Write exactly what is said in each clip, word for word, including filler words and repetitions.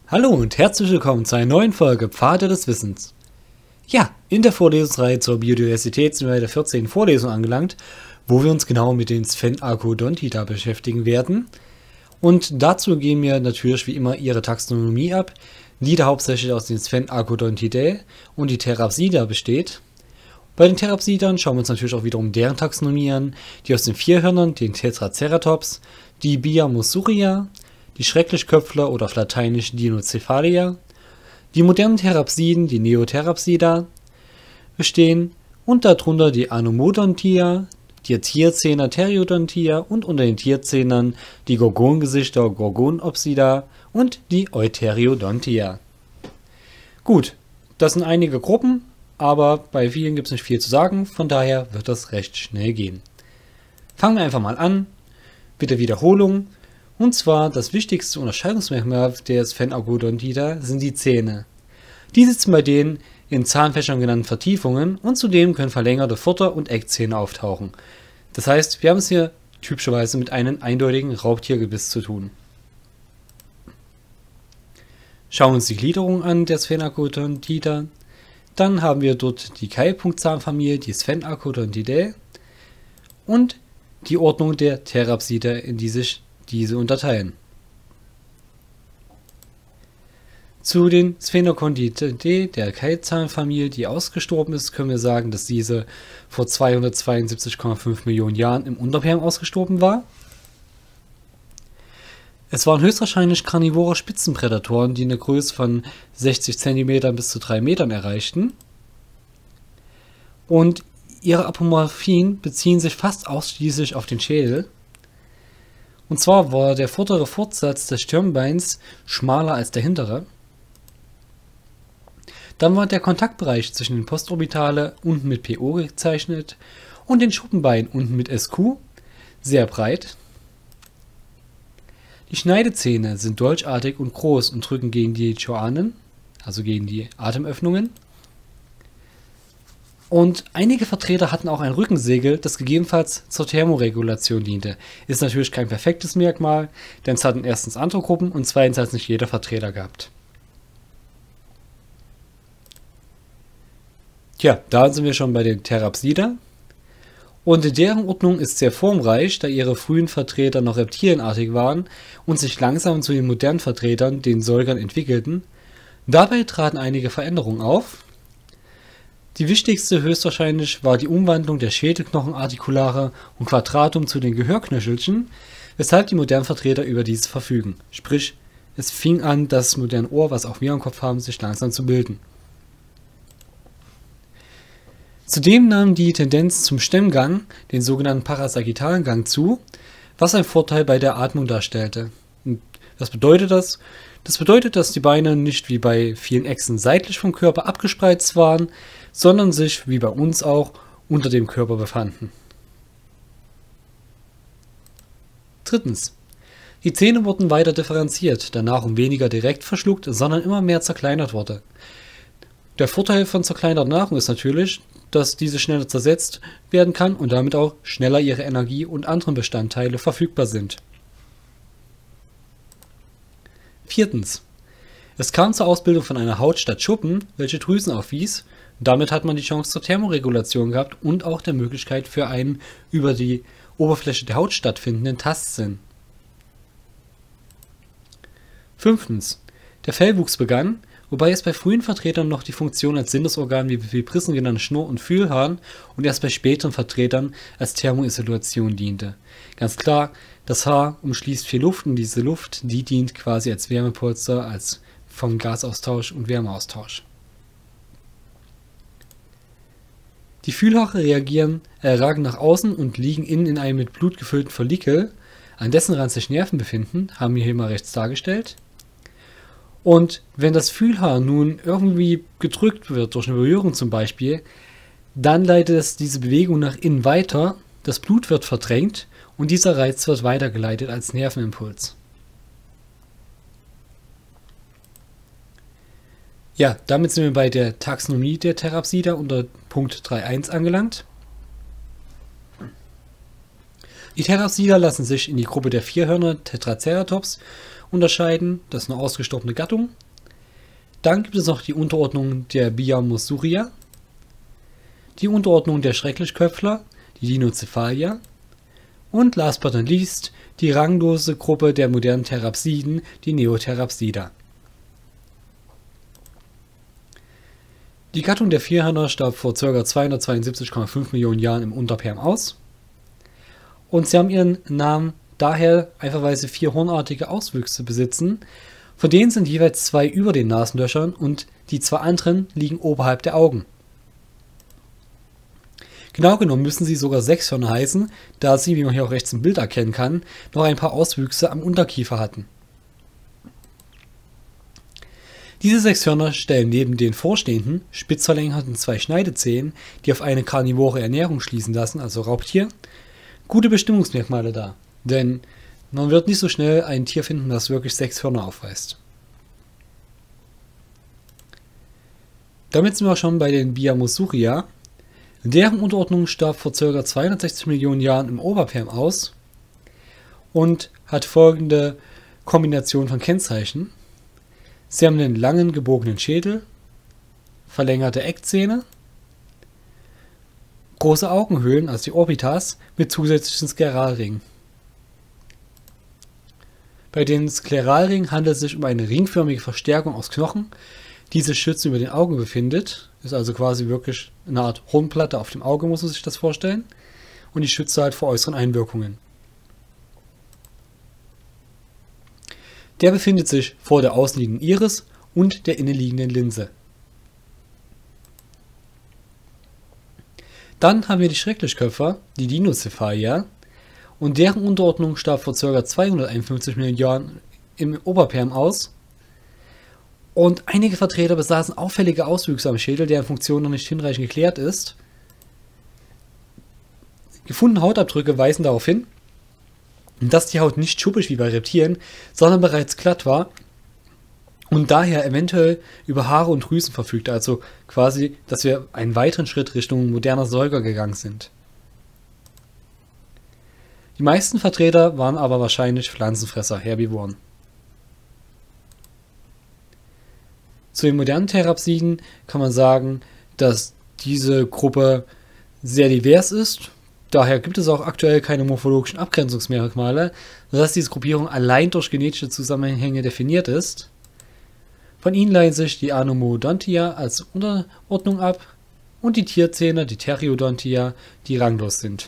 Hallo und herzlich willkommen zu einer neuen Folge Pfade des Wissens. Ja, in der Vorlesungsreihe zur Biodiversität sind wir bei der vierzehnten Vorlesung angelangt, wo wir uns genau mit den Sphenodontida beschäftigen werden. Und dazu gehen wir natürlich wie immer ihre Taxonomie ab, die da hauptsächlich aus den Sphenacodontidae und die Therapsida besteht. Bei den Therapsidern schauen wir uns natürlich auch wiederum deren Taxonomie an, die aus den Vierhörnern, den Tetraceratops, die Biamosuria, die Schrecklichköpfler oder auf Lateinisch Dinocephalia, die modernen Therapsiden, die Neotherapsida, bestehen und darunter die Anomodontia, die Tierzähner Theriodontia und unter den Tierzähnern die Gorgongesichter Gorgonopsida und die Eutheriodontia. Gut, das sind einige Gruppen, aber bei vielen gibt es nicht viel zu sagen, von daher wird das recht schnell gehen. Fangen wir einfach mal an, bitte Wiederholung. Und zwar das wichtigste Unterscheidungsmerkmal der Sphenodontida sind die Zähne. Die sitzen bei den in Zahnfächern genannten Vertiefungen und zudem können verlängerte Vorder- und Eckzähne auftauchen. Das heißt, wir haben es hier typischerweise mit einem eindeutigen Raubtiergebiss zu tun. Schauen wir uns die Gliederung an der Sphenodontida. Dann haben wir dort die Keilpunktzahnfamilie, die Sphenacodontidae und die Ordnung der Therapsida, in die sich diese unterteilen. Zu den Sphenodontidae der Keilzahnfamilie, die ausgestorben ist, können wir sagen, dass diese vor zweihundertzweiundsiebzig Komma fünf Millionen Jahren im Unterperm ausgestorben war. Es waren höchstwahrscheinlich karnivore Spitzenprädatoren, die eine Größe von sechzig Zentimetern bis zu drei Metern erreichten. Und ihre Apomorphien beziehen sich fast ausschließlich auf den Schädel. Und zwar war der vordere Fortsatz des Stirnbeins schmaler als der hintere. Dann war der Kontaktbereich zwischen den Postorbitale unten mit P O gezeichnet und den Schuppenbeinen unten mit S Q sehr breit. Die Schneidezähne sind dolchartig und groß und drücken gegen die Choanen, also gegen die Atemöffnungen. Und einige Vertreter hatten auch ein Rückensegel, das gegebenenfalls zur Thermoregulation diente. Ist natürlich kein perfektes Merkmal, denn es hatten erstens andere Gruppen und zweitens hat es nicht jeder Vertreter gehabt. Tja, da sind wir schon bei den Therapsida. Und deren Ordnung ist sehr formreich, da ihre frühen Vertreter noch reptilienartig waren und sich langsam zu den modernen Vertretern, den Säugern, entwickelten. Dabei traten einige Veränderungen auf. Die wichtigste höchstwahrscheinlich war die Umwandlung der Schädelknochenartikulare und Quadratum zu den Gehörknöchelchen, weshalb die modernen Vertreter über diese verfügen. Sprich, es fing an, das moderne Ohr, was auch wir im Kopf haben, sich langsam zu bilden. Zudem nahm die Tendenz zum Stemmgang, den sogenannten parasagittalen Gang, zu, was einen Vorteil bei der Atmung darstellte. Und was bedeutet das? Das bedeutet, dass die Beine nicht wie bei vielen Echsen seitlich vom Körper abgespreizt waren, sondern sich, wie bei uns auch, unter dem Körper befanden. Drittens. Die Zähne wurden weiter differenziert, da Nahrung weniger direkt verschluckt, sondern immer mehr zerkleinert wurde. Der Vorteil von zerkleinerter Nahrung ist natürlich, dass diese schneller zersetzt werden kann und damit auch schneller ihre Energie und anderen Bestandteile verfügbar sind. Viertens. Es kam zur Ausbildung von einer Haut statt Schuppen, welche Drüsen aufwies. Damit hat man die Chance zur Thermoregulation gehabt und auch der Möglichkeit für einen über die Oberfläche der Haut stattfindenden Tastsinn. Fünftens. Der Fellwuchs begann, wobei es bei frühen Vertretern noch die Funktion als Sinnesorgan wie Vibrissen genannte Schnurr- und Fühlhahn und erst bei späteren Vertretern als Thermoisolation diente. Ganz klar, das Haar umschließt viel Luft und diese Luft, die dient quasi als Wärmepolster, als vom Gasaustausch und Wärmeaustausch. Die Fühlhaare reagieren, äh, ragen nach außen und liegen innen in einem mit Blut gefüllten Follikel, an dessen Rand sich Nerven befinden, haben wir hier mal rechts dargestellt. Und wenn das Fühlhaar nun irgendwie gedrückt wird, durch eine Berührung zum Beispiel, dann leitet es diese Bewegung nach innen weiter, das Blut wird verdrängt und dieser Reiz wird weitergeleitet als Nervenimpuls. Ja, damit sind wir bei der Taxonomie der Therapsida unter Punkt drei Punkt eins angelangt. Die Therapsida lassen sich in die Gruppe der Vierhörner Tetraceratops unterscheiden, das ist eine ausgestorbene Gattung. Dann gibt es noch die Unterordnung der Biamossuria, die Unterordnung der Schrecklichköpfler, die Dinocephalia und last but not least die ranglose Gruppe der modernen Therapsiden, die Neotherapsida. Die Gattung der Vierhörner starb vor ca. zweihundertzweiundsiebzig Komma fünf Millionen Jahren im Unterperm aus. Und sie haben ihren Namen daher einfach, weil sie vier hornartige Auswüchse besitzen. Von denen sind jeweils zwei über den Nasenlöchern und die zwei anderen liegen oberhalb der Augen. Genau genommen müssen sie sogar Sechshörner heißen, da sie, wie man hier auch rechts im Bild erkennen kann, noch ein paar Auswüchse am Unterkiefer hatten. Diese Sechshörner stellen neben den vorstehenden, spitz verlängerten zwei Schneidezähnen, die auf eine karnivore Ernährung schließen lassen, also Raubtier, gute Bestimmungsmerkmale dar, denn man wird nicht so schnell ein Tier finden, das wirklich sechs Hörner aufweist. Damit sind wir schon bei den Biamossuria. Deren Unterordnung starb vor ca. zweihundertsechzig Millionen Jahren im Oberperm aus und hat folgende Kombination von Kennzeichen. Sie haben einen langen gebogenen Schädel, verlängerte Eckzähne, große Augenhöhlen, also die Orbitas, mit zusätzlichen Skleralringen. Bei den Skleralringen handelt es sich um eine ringförmige Verstärkung aus Knochen, die sich schützend über den Augen befindet. Ist also quasi wirklich eine Art Hornplatte auf dem Auge, muss man sich das vorstellen. Und die schützt halt vor äußeren Einwirkungen. Der befindet sich vor der außenliegenden Iris und der innenliegenden Linse. Dann haben wir die Schrecklichköpfer, die Dinocephalia, und deren Unterordnung starb vor ca. zweihunderteinundfünfzig Millionen Jahren im Oberperm aus. Und einige Vertreter besaßen auffällige Auswüchse am Schädel, deren Funktion noch nicht hinreichend geklärt ist. Gefundene Hautabdrücke weisen darauf hin, dass die Haut nicht schuppig wie bei Reptilien, sondern bereits glatt war und daher eventuell über Haare und Drüsen verfügte, also quasi, dass wir einen weiteren Schritt Richtung moderner Säuger gegangen sind. Die meisten Vertreter waren aber wahrscheinlich Pflanzenfresser, Herbivoren. Zu den modernen Therapsiden kann man sagen, dass diese Gruppe sehr divers ist. Daher gibt es auch aktuell keine morphologischen Abgrenzungsmerkmale, sodass diese Gruppierung allein durch genetische Zusammenhänge definiert ist. Von ihnen leiten sich die Anomodontia als Unterordnung ab und die Tierzähne, die Theriodontia, die ranglos sind.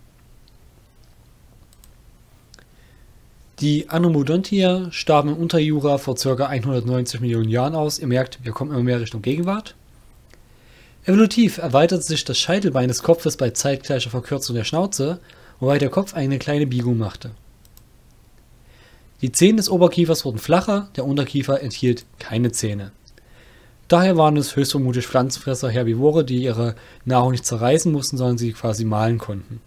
Die Anomodontia starben im Unterjura vor ca. hundertneunzig Millionen Jahren aus. Ihr merkt, wir kommen immer mehr Richtung Gegenwart. Evolutiv erweitert sich das Scheitelbein des Kopfes bei zeitgleicher Verkürzung der Schnauze, wobei der Kopf eine kleine Biegung machte. Die Zähne des Oberkiefers wurden flacher, der Unterkiefer enthielt keine Zähne. Daher waren es höchstvermutlich Pflanzenfresser, Herbivore, die ihre Nahrung nicht zerreißen mussten, sondern sie quasi mahlen konnten.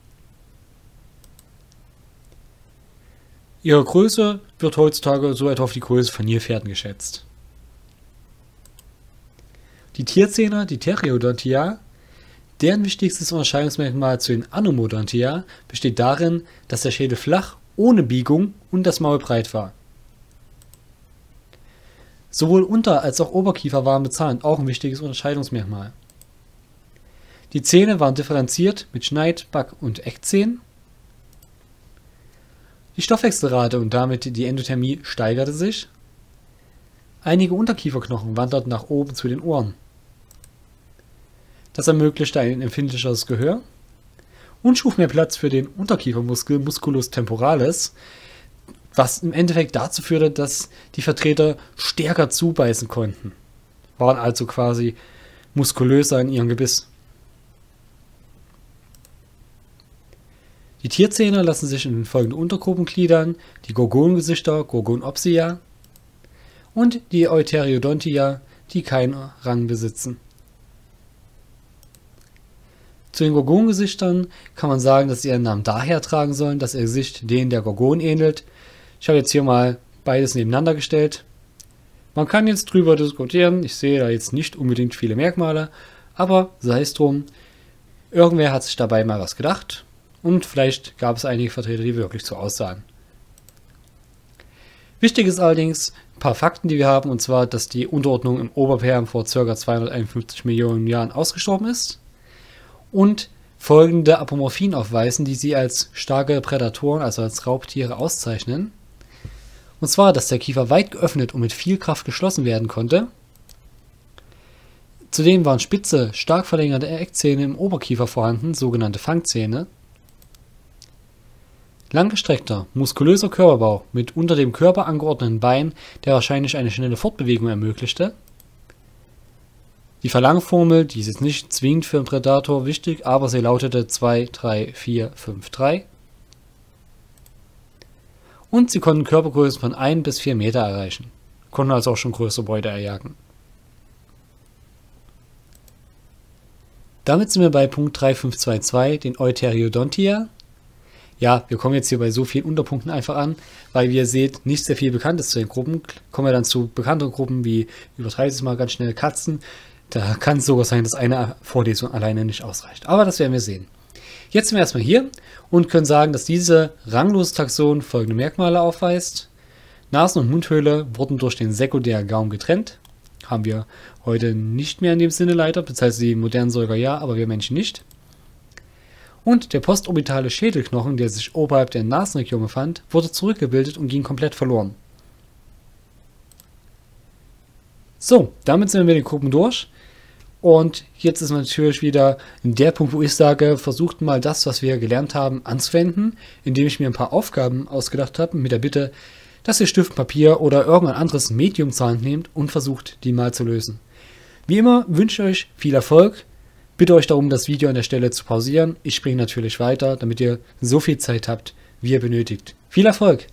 Ihre Größe wird heutzutage so etwa auf die Größe von Nilpferden geschätzt. Die Tierzähne, die Theriodontia, deren wichtigstes Unterscheidungsmerkmal zu den Anomodontia besteht darin, dass der Schädel flach, ohne Biegung und das Maul breit war. Sowohl Unter- als auch Oberkiefer waren bezahnt, auch ein wichtiges Unterscheidungsmerkmal. Die Zähne waren differenziert mit Schneid-, Back- und Eckzähnen. Die Stoffwechselrate und damit die Endothermie steigerte sich. Einige Unterkieferknochen wanderten nach oben zu den Ohren. Das ermöglichte ein empfindlicheres Gehör und schuf mehr Platz für den Unterkiefermuskel Musculus temporalis, was im Endeffekt dazu führte, dass die Vertreter stärker zubeißen konnten, waren also quasi muskulöser in ihrem Gebiss. Die Tierzähne lassen sich in folgende Untergruppen gliedern: die Gorgongesichter, Gorgonopsia, und die Eutheriodontia, die keinen Rang besitzen. Zu den Gorgongesichtern kann man sagen, dass sie ihren Namen daher tragen sollen, dass ihr Gesicht denen der Gorgon ähnelt. Ich habe jetzt hier mal beides nebeneinander gestellt. Man kann jetzt drüber diskutieren, ich sehe da jetzt nicht unbedingt viele Merkmale, aber sei es drum, irgendwer hat sich dabei mal was gedacht Und vielleicht gab es einige Vertreter, die wirklich so aussahen. Wichtig ist allerdings ein paar Fakten, die wir haben, und zwar, dass die Unterordnung im Oberperm vor ca. zweihunderteinundfünfzig Millionen Jahren ausgestorben ist und folgende Apomorphien aufweisen, die sie als starke Prädatoren, also als Raubtiere, auszeichnen. Und zwar, dass der Kiefer weit geöffnet und mit viel Kraft geschlossen werden konnte. Zudem waren spitze, stark verlängerte Eckzähne im Oberkiefer vorhanden, sogenannte Fangzähne. Langgestreckter, muskulöser Körperbau mit unter dem Körper angeordneten Beinen, der wahrscheinlich eine schnelle Fortbewegung ermöglichte. Die Verlangformel, die ist jetzt nicht zwingend für einen Prädator wichtig, aber sie lautete zwei, drei, vier, fünf, drei. Und sie konnten Körpergrößen von ein bis vier Meter erreichen, konnten also auch schon größere Beute erjagen. Damit sind wir bei Punkt drei fünf zwei zwei, den Eutheriodontia. Ja, wir kommen jetzt hier bei so vielen Unterpunkten einfach an, weil wie ihr seht, nicht sehr viel bekannt ist zu den Gruppen. Kommen wir dann zu bekannteren Gruppen wie, übertreibe ich es mal ganz schnell, Katzen. Da kann es sogar sein, dass eine Vorlesung alleine nicht ausreicht. Aber das werden wir sehen. Jetzt sind wir erstmal hier und können sagen, dass diese ranglose Taxon folgende Merkmale aufweist. Nasen- und Mundhöhle wurden durch den Sekundärgaum getrennt. Haben wir heute nicht mehr in dem Sinne leider, beziehungsweise die modernen Säuger ja, aber wir Menschen nicht. Und der postorbitale Schädelknochen, der sich oberhalb der Nasenregion befand, wurde zurückgebildet und ging komplett verloren. So, damit sind wir mit den Gruppen durch. Und jetzt ist natürlich wieder der Punkt, wo ich sage, versucht mal das, was wir gelernt haben, anzuwenden, indem ich mir ein paar Aufgaben ausgedacht habe, mit der Bitte, dass ihr Stift, Papier oder irgendein anderes Medium zur Hand nehmt und versucht, die mal zu lösen. Wie immer wünsche ich euch viel Erfolg. Bitte euch darum, das Video an der Stelle zu pausieren. Ich springe natürlich weiter, damit ihr so viel Zeit habt, wie ihr benötigt. Viel Erfolg!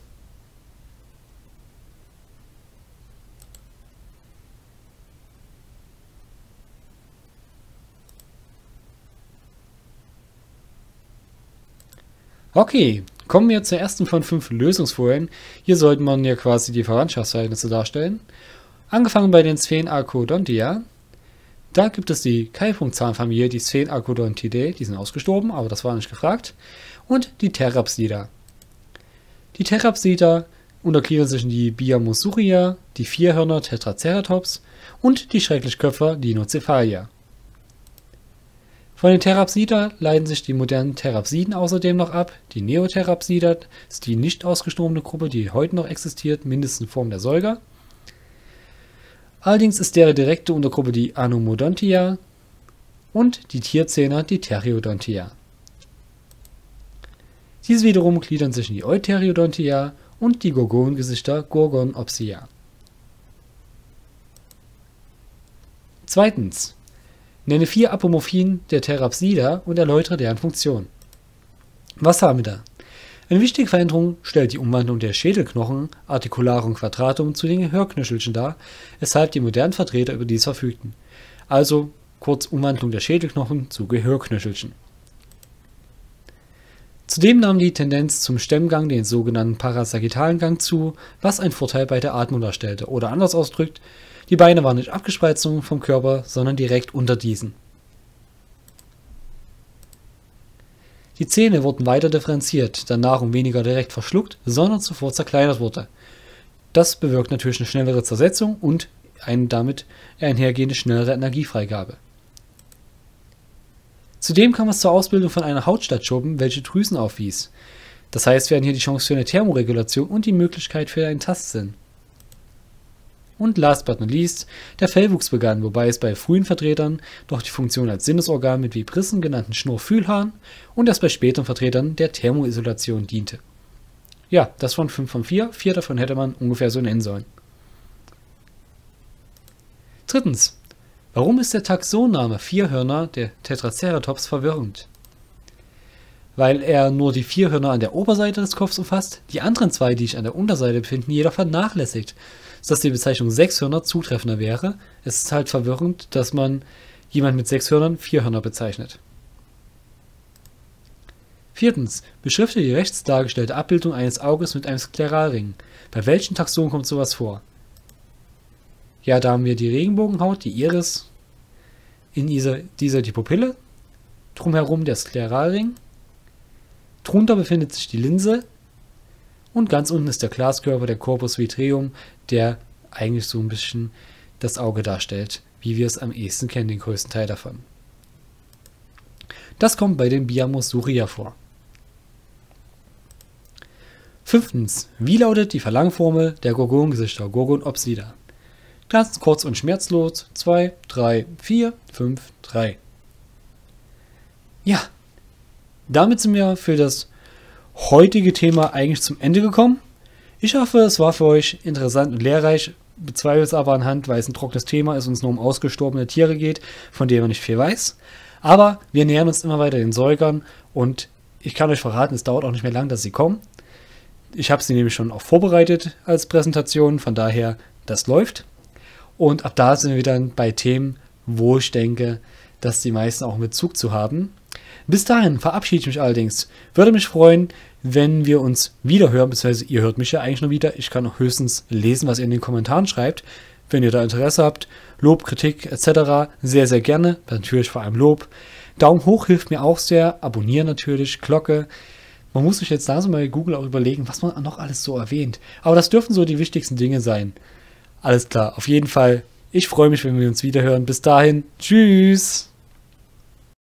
Okay, kommen wir zur ersten von fünf Lösungsfolien. Hier sollte man ja quasi die Verwandtschaftsverhältnisse darstellen. Angefangen bei den Sphenarchodontia. Da gibt es die Keilpunktzahnfamilie, die Sphenarchodontidae, die sind ausgestorben, aber das war nicht gefragt. Und die Therapsida. Die Therapsida untergliedern sich in die Biamosuria, die Vierhörner Tetraceratops und die Schrecklichköpfer Dinocephalia. Von den Therapsida leiten sich die modernen Therapsiden außerdem noch ab. Die Neotherapsida ist die nicht ausgestorbene Gruppe, die heute noch existiert, mindestens in Form der Säuger. Allerdings ist deren direkte Untergruppe die Anomodontia und die Tierzähner die Theriodontia. Diese wiederum gliedern sich in die Eutheriodontia und die Gorgongesichter Gorgonopsia. Zweitens. Nenne vier Apomorphien der Therapsida und erläutere deren Funktion. Was haben wir da? Eine wichtige Veränderung stellt die Umwandlung der Schädelknochen Articularum quadratum zu den Gehörknöchelchen dar, weshalb die modernen Vertreter über dies verfügten. Also kurz Umwandlung der Schädelknochen zu Gehörknöchelchen. Zudem nahm die Tendenz zum Stemmgang den sogenannten parasagittalen Gang zu, was einen Vorteil bei der Atmung darstellte. Oder anders ausgedrückt, die Beine waren nicht abgespreizt vom Körper, sondern direkt unter diesen. Die Zähne wurden weiter differenziert, da Nahrung weniger direkt verschluckt, sondern zuvor zerkleinert wurde. Das bewirkt natürlich eine schnellere Zersetzung und eine damit einhergehende schnellere Energiefreigabe. Zudem kam es zur Ausbildung von einer Hautstadtschuppen, welche Drüsen aufwies. Das heißt, wir hatten hier die Chance für eine Thermoregulation und die Möglichkeit für einen Tastsinn. Und last but not least, der Fellwuchs begann, wobei es bei frühen Vertretern noch die Funktion als Sinnesorgan mit Vibrissen genannten Schnurrfühlhaaren und erst bei späteren Vertretern der Thermoisolation diente. Ja, das waren fünf von vier, vier davon hätte man ungefähr so nennen sollen. Drittens. Warum ist der Taxonname Vierhörner der Tetraceratops verwirrend? Weil er nur die vier Hörner an der Oberseite des Kopfs umfasst, die anderen zwei, die sich an der Unterseite befinden, jedoch vernachlässigt, sodass die Bezeichnung Sechshörner zutreffender wäre. Es ist halt verwirrend, dass man jemand mit sechs Hörnern Vierhörner bezeichnet. Viertens. Beschrifte die rechts dargestellte Abbildung eines Auges mit einem Skleralring. Bei welchen Taxonen kommt sowas vor? Ja, da haben wir die Regenbogenhaut, die Iris, in dieser, dieser die Pupille, drumherum der Skleralring, Drunter befindet sich die Linse und ganz unten ist der Glaskörper, der Corpus Vitreum, der eigentlich so ein bisschen das Auge darstellt, wie wir es am ehesten kennen, den größten Teil davon. Das kommt bei den Biamosuria vor. Fünftens. Wie lautet die Verlangformel der Gorgongesichter, Gorgonopsida? Ganz kurz und schmerzlos. zwei, drei, vier, fünf, drei. Ja, damit sind wir für das heutige Thema eigentlich zum Ende gekommen. Ich hoffe, es war für euch interessant und lehrreich. Bezweifle es aber anhand, weil es ein trockenes Thema ist und es nur um ausgestorbene Tiere geht, von denen man nicht viel weiß. Aber wir nähern uns immer weiter den Säugern und ich kann euch verraten, es dauert auch nicht mehr lang, dass sie kommen. Ich habe sie nämlich schon auch vorbereitet als Präsentation, von daher, das läuft. Und ab da sind wir dann bei Themen, wo ich denke, dass die meisten auch einen Bezug zu haben. Bis dahin verabschiede ich mich allerdings. Würde mich freuen, wenn wir uns wieder hören, beziehungsweise ihr hört mich ja eigentlich nur wieder. Ich kann auch höchstens lesen, was ihr in den Kommentaren schreibt. Wenn ihr da Interesse habt, Lob, Kritik et cetera, sehr, sehr gerne. Natürlich vor allem Lob. Daumen hoch hilft mir auch sehr. Abonnieren natürlich, Glocke. Man muss sich jetzt da so mal bei Google auch überlegen, was man noch alles so erwähnt. Aber das dürfen so die wichtigsten Dinge sein. Alles klar, auf jeden Fall. Ich freue mich, wenn wir uns wieder hören. Bis dahin, tschüss!